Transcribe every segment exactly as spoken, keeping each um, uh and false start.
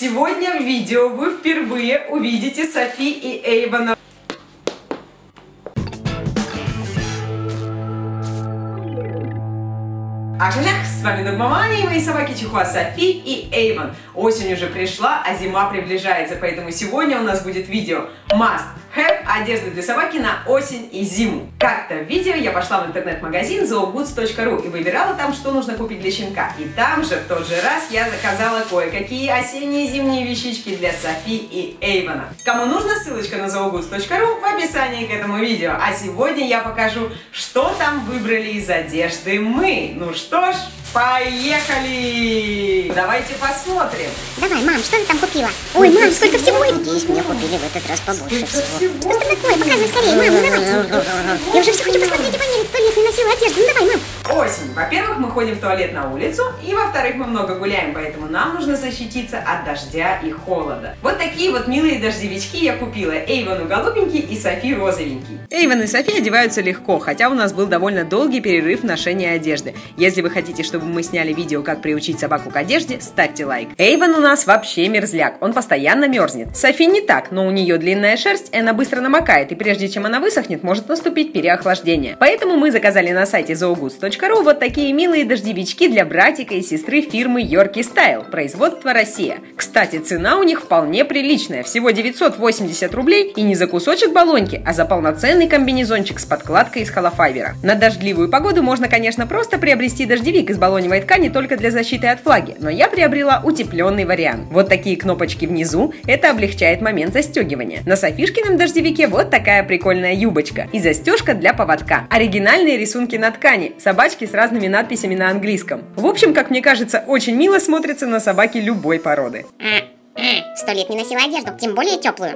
Сегодня в видео вы впервые увидите Софи и Эйвона. Ажалях, с вами Нурмамани и мои собаки Чихуа Софи и Эйвон. Осень уже пришла, а зима приближается, поэтому сегодня у нас будет видео Must Have одежды для собаки на осень и зиму. Как-то в видео я пошла в интернет-магазин зоогудс точка ру и выбирала там, что нужно купить для щенка. И там же в тот же раз я заказала кое-какие осенние и зимние вещички для Софи и Эйвона. Кому нужно, ссылочка на зоогудс точка ру в описании к этому видео. А сегодня я покажу, что там выбрали из одежды мы. Ну что ж, поехали! Давайте посмотрим. Давай, мам, что ты там купила? Ой, мам, сколько всего! Надеюсь, мне купили в этот раз побольше всего. Что ж такое? Показывай скорее, мам, ну давайте. Я уже все хочу посмотреть и померить, сто лет не носила одежду. Ну давай, мам. Осень. Во-первых, мы ходим в туалет на улицу, и во-вторых, мы много гуляем, поэтому нам нужно защититься от дождя и холода. Вот такие вот милые дождевички я купила. Эйвону голубенький и Софи розовенький. Эйвон и Софи одеваются легко, хотя у нас был довольно долгий перерыв в ношении одежды. Если вы хотите, чтобы мы сняли видео, как приучить собаку к одежде, ставьте лайк. Эйвон у нас вообще мерзляк, он постоянно мерзнет. Софи не так, но у нее длинная шерсть, и она быстро намокает, и прежде чем она высохнет, может наступить переохлаждение. Поэтому мы заказали на сайте зоогудс точка ру вот такие милые дождевички для братика и сестры фирмы Yorkie Style, производство Россия. Кстати, цена у них вполне приличная, всего девятьсот восемьдесят рублей, и не за кусочек баллонки, а за полноценный комбинезончик с подкладкой из холофайбера. На дождливую погоду можно, конечно, просто приобрести дождевик из баллоневой ткани только для защиты от влаги, но я приобрела утепленный вариант. Вот такие кнопочки внизу, это облегчает момент застегивания. На Софишкином дождевике вот такая прикольная юбочка и застежка для поводка. Оригинальные рисунки на ткани, собачки с разными надписями на английском. В общем, как мне кажется, очень мило смотрится на собаке любой породы. Сто лет не носила одежду, тем более теплую.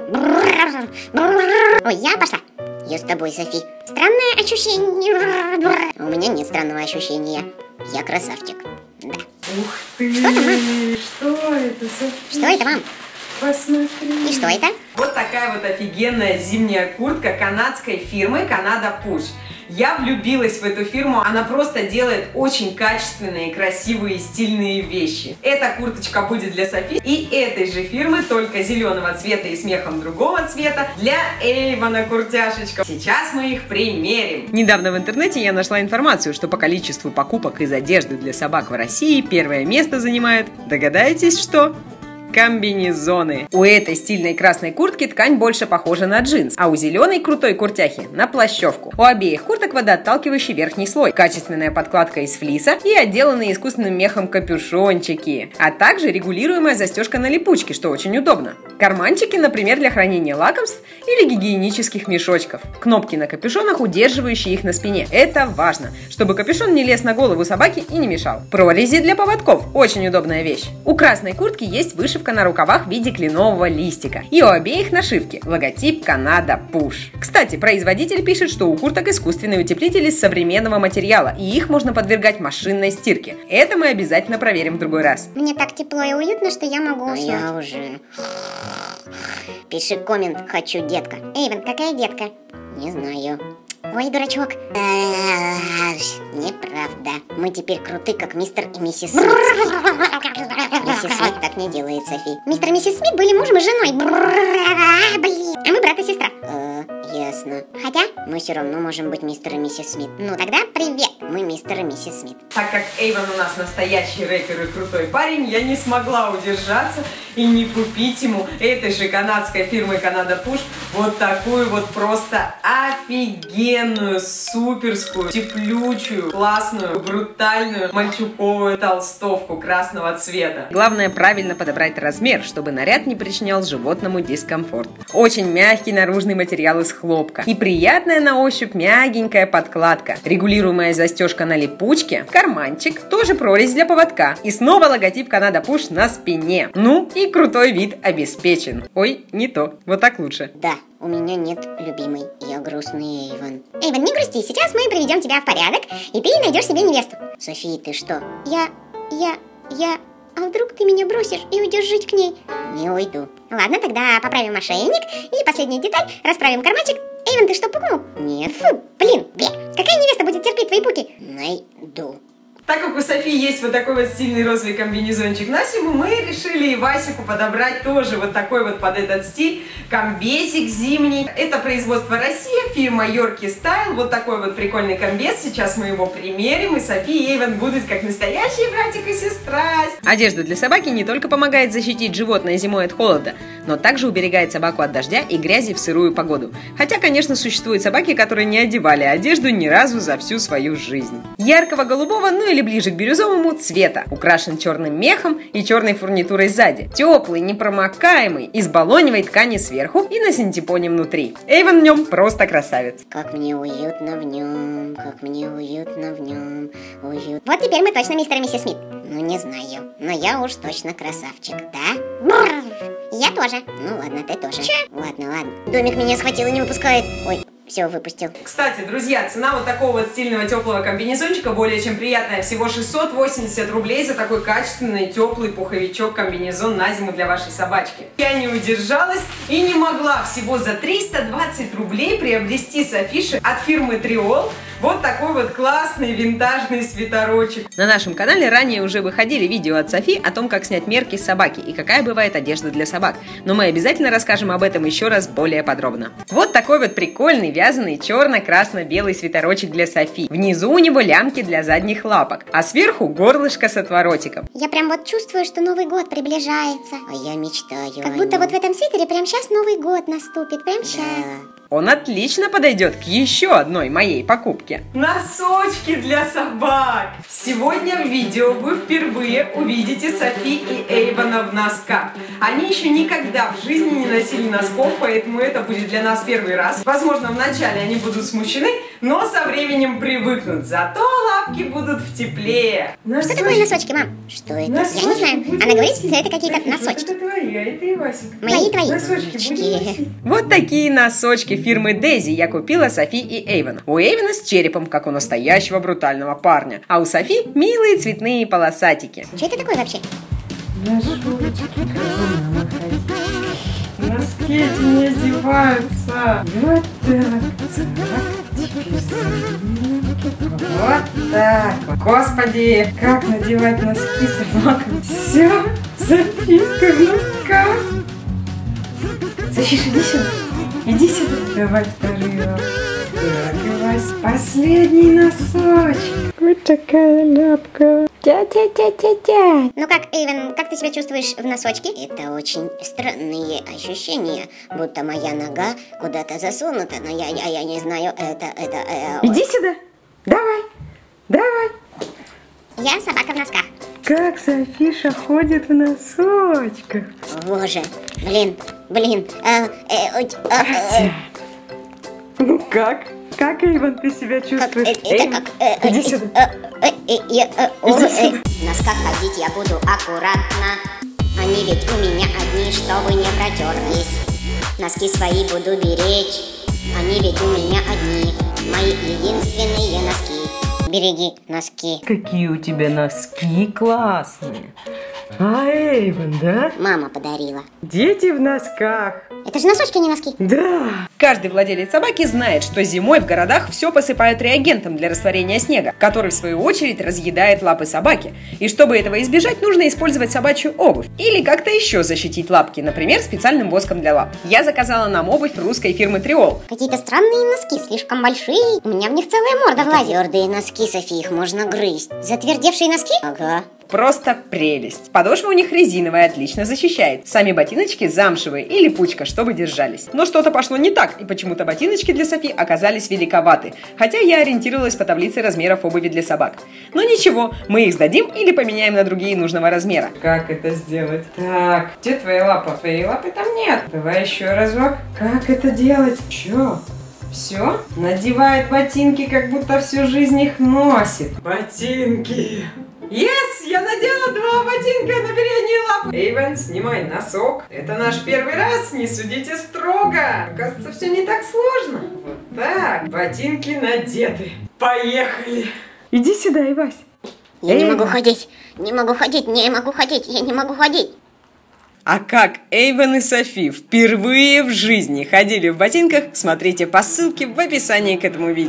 Ой, я пошла. Я с тобой, Софи. Странное ощущение. У меня нет странного ощущения. Я красавчик. Да. Ух ты! Что это, мам? Что это, Софи? Что это, мам? Посмотри. И что это? Вот такая вот офигенная зимняя куртка канадской фирмы Canada Push. Я влюбилась в эту фирму, она просто делает очень качественные, красивые и стильные вещи. Эта курточка будет для Софи и этой же фирмы, только зеленого цвета и с мехом другого цвета, для Эйвона куртяшечка. Сейчас мы их примерим. Недавно в интернете я нашла информацию, что по количеству покупок из одежды для собак в России первое место занимает, догадаетесь, что? Комбинезоны. У этой стильной красной куртки ткань больше похожа на джинс, а у зеленой крутой куртяхи на плащевку. У обеих курток водоотталкивающий верхний слой, качественная подкладка из флиса и отделанные искусственным мехом капюшончики, а также регулируемая застежка на липучке, что очень удобно. Карманчики, например, для хранения лакомств или гигиенических мешочков. Кнопки на капюшонах, удерживающие их на спине. Это важно, чтобы капюшон не лез на голову собаки и не мешал. Прорези для поводков. Очень удобная вещь. У красной куртки есть вышивка на рукавах в виде кленового листика. И у обеих нашивки логотип Canada Push. Кстати, производитель пишет, что у курток искусственные утеплители из современного материала, и их можно подвергать машинной стирке. Это мы обязательно проверим в другой раз. Мне так тепло и уютно, что я могу уснуть. Я уже. Пиши коммент «Хочу, детка». Эйвон, какая детка? Не знаю. Ой, дурачок. Неправда. Мы теперь круты, как мистер и миссис Смит. Миссис Смит так не делает, Софи. Мистер и миссис Смит были мужем и женой. Блин. А мы брат и сестра. Э, ясно. Хотя мы все равно можем быть мистер и миссис Смит. Ну тогда привет. Мы мистер и миссис Смит. Так как Эйвон у нас настоящий рэпер и крутой парень, я не смогла удержаться и не купить ему этой же канадской фирмы Canada Push вот такую вот просто офигенную, суперскую, теплючую, классную, брутальную мальчуковую толстовку красного цвета. Главное правильно подобрать размер, чтобы наряд не причинял животному дискомфорт. Очень мягкий наружный материал из хлопка и приятная на ощупь мягенькая подкладка, регулируемая застежка на липучке, карманчик, тоже прорезь для поводка и снова логотип Canada Push на спине. Ну и крутой вид обеспечен. Ой, не то, вот так лучше. Да. У меня нет любимой, я грустный Эйвон. Эйвон, не грусти, сейчас мы приведем тебя в порядок, и ты найдешь себе невесту. Софи, ты что? Я, я, я... А вдруг ты меня бросишь и уйдешь жить к ней? Не уйду. Ладно, тогда поправим ошейник, и последняя деталь, расправим карманчик. Эйвон, ты что, пукнул? Нет. Фу, блин, бе. Какая невеста будет терпеть твои пуки? Найду. Так как у Софии есть вот такой вот стильный розовый комбинезончик на зиму, мы решили и Васику подобрать тоже вот такой вот под этот стиль комбезик зимний. Это производство Россия, фирма Yorky Style. Вот такой вот прикольный комбез. Сейчас мы его примерим, и София и Эйвен будут как настоящие братик и сестра. Одежда для собаки не только помогает защитить животное зимой от холода, но также уберегает собаку от дождя и грязи в сырую погоду. Хотя, конечно, существуют собаки, которые не одевали одежду ни разу за всю свою жизнь. Яркого голубого, ну или ближе к бирюзовому цвета, украшен черным мехом и черной фурнитурой сзади. Теплый, непромокаемый, из баллоневой ткани сверху и на синтепоне внутри. Эйвен в нем просто красавец. Как мне уютно в нем, как мне уютно в нем, уют. Вот теперь мы точно мистер и миссис Смит. Ну не знаю, но я уж точно красавчик, да? Бррр. Я тоже. Ну ладно, ты тоже. Че? Ладно, ладно. Домик меня схватил и не выпускает. Ой. Все, выпустил. Кстати, друзья, цена вот такого вот стильного теплого комбинезончика более чем приятная. Всего шестьсот восемьдесят рублей за такой качественный теплый пуховичок-комбинезон на зиму для вашей собачки. Я не удержалась и не могла всего за триста двадцать рублей приобрести Софише от фирмы Триол вот такой вот классный винтажный свитерочек. На нашем канале ранее уже выходили видео от Софи о том, как снять мерки с собаки и какая бывает одежда для собак. Но мы обязательно расскажем об этом еще раз более подробно. Вот такой вот прикольный вязаный черно-красно-белый свитерочек для Софи. Внизу у него лямки для задних лапок, а сверху горлышко с отворотиком. Я прям вот чувствую, что Новый год приближается. А я мечтаю. Как будто вот в этом свитере прям сейчас Новый год наступит. Прям сейчас. Да. Он отлично подойдет к еще одной моей покупке. Носочки для собак! Сегодня в видео вы впервые увидите Софи и Эйвена в носках. Они еще никогда в жизни не носили носков, поэтому это будет для нас первый раз. Возможно, вначале они будут смущены, но со временем привыкнут. Зато лапки будут в тепле. Носочки. Что такое носочки, мам? Что это? Носочки. Я не знаю. Она говорит, что это какие-то носочки. Это твои, а это и Васик. Мои и твои. Носочки. Вот такие носочки фирмы Дейзи я купила Софи и Эйвену. У Эйвена с черепом, как у настоящего брутального парня, а у Софи милые цветные полосатики. Что это такое вообще? Носки эти не одеваются. Вот так. Вот так. Господи, как надевать носки собакам? Все, Софийка в носках. Софиша, иди сюда. Иди сюда. Давай второй. Так, и Вась, последний носочек. Вот такая ляпка. Тя-тя-тя-тя-тя. Ну как, Эйвен, как ты себя чувствуешь в носочке? Это очень странные ощущения, будто моя нога куда-то засунута, но я, я, я не знаю, это, это... Э, Иди сюда. Давай, давай. Я собака в носках. Как Софиша ходит в носочках. Боже, блин, блин. Э, э, э, э, Ну как? Как, Эйвен, ты себя чувствуешь? Как, э, это как, э, Иди э, сюда. Э, э, э, э, э, Иди э, сюда. В носках ходить я буду аккуратно. Они ведь у меня одни, чтобы не протерлись. Носки свои буду беречь. Они ведь у меня одни, мои единственные носки. Береги носки. Какие у тебя носки классные. А, Эйвен, да? Мама подарила. Дети в носках. Это же носочки, а не носки. Да. Каждый владелец собаки знает, что зимой в городах все посыпают реагентом для растворения снега, который в свою очередь разъедает лапы собаки. И чтобы этого избежать, нужно использовать собачью обувь. Или как-то еще защитить лапки, например, специальным воском для лап. Я заказала нам обувь русской фирмы Триол. Какие-то странные носки, слишком большие. У меня в них целая морда влазит. Твердые носки, Софи, их можно грызть. Затвердевшие носки? Ага. Просто прелесть. Подошва у них резиновая, отлично защищает. Сами ботиночки замшевые и липучка, чтобы держались. Но что-то пошло не так, и почему-то ботиночки для Софи оказались великоваты. Хотя я ориентировалась по таблице размеров обуви для собак. Но ничего, мы их сдадим или поменяем на другие нужного размера. Как это сделать? Так, где твоя лапа? Твоей лапы там нет. Давай еще разок. Как это делать? Че? Все? Надевает ботинки, как будто всю жизнь их носит. Ботинки. Yes, я надела два ботинка на передние лапы. Эйвен, снимай носок. Это наш первый раз, не судите строго. Кажется, все не так сложно. Вот так, ботинки надеты. Поехали. Иди сюда, Ивась. Я Эйвен. не могу ходить, не могу ходить, не могу ходить, я не могу ходить. А как Эйвен и Софи впервые в жизни ходили в ботинках, смотрите по ссылке в описании к этому видео.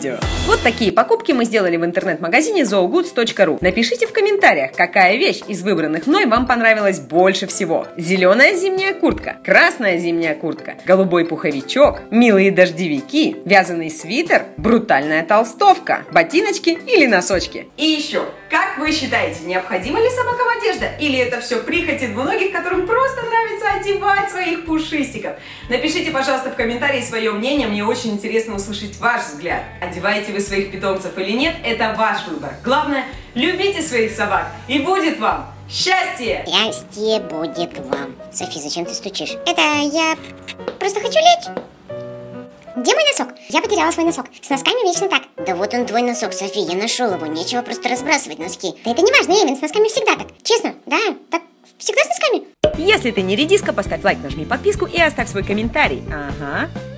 Вот такие покупки мы сделали в интернет-магазине зоогудс точка ру. Напишите в комментариях, какая вещь из выбранных мной вам понравилась больше всего. Зеленая зимняя куртка, красная зимняя куртка, голубой пуховичок, милые дождевики, вязаный свитер, брутальная толстовка, ботиночки или носочки. И еще, как вы считаете, необходима ли собакам одежда? Или это все прихоти двуногих, которым просто нравится одевать своих пушистиков? Напишите, пожалуйста, в комментарии свое мнение, мне очень интересно услышать ваш взгляд. Одеваете вы своих питомцев или нет, это ваш выбор. Главное, любите своих собак, и будет вам счастье! Счастье будет вам. Софи, зачем ты стучишь? Это я просто хочу лечь. Где мой носок? Я потеряла свой носок. С носками вечно так. Да вот он твой носок, Софи, я нашел его. Нечего просто разбрасывать носки. Да это не важно, Эйвен, с носками всегда так. Честно, да, так всегда с носками. Если ты не редиска, поставь лайк, нажми подписку и оставь свой комментарий. Ага.